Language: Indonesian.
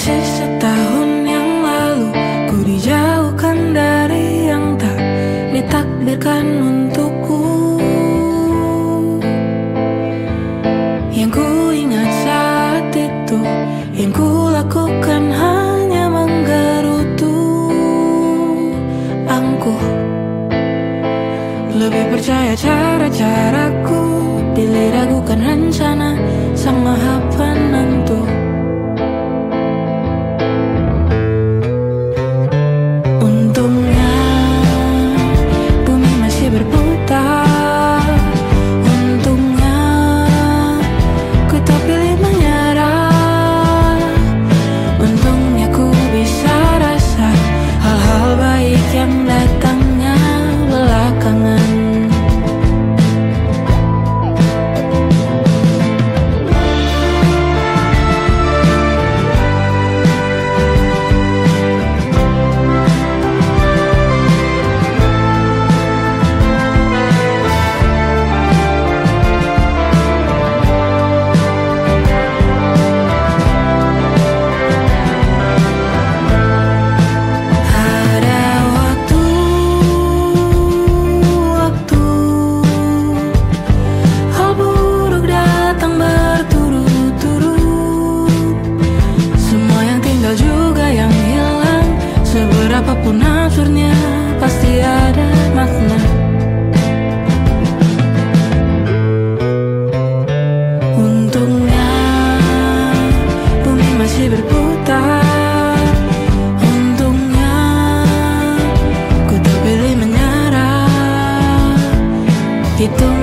Masih setahun yang lalu ku dijauhkan dari yang tak ditakdirkan untukku. Yang ku ingat saat itu, yang ku lakukan hanya menggerutu angkuh. Lebih percaya cara-caraku, pilih ragukan rencana sang maha penentu. Untungnya bumi masih berputar. Untungnya ku tak pilih menyerah. Untungnya ku bisa rasa hal-hal baik yang datangnya belakangan. Apapun absurdnya pasti ada makna. Untungnya bumi masih berputar. Untungnya ku tak pilih menyerah. Itu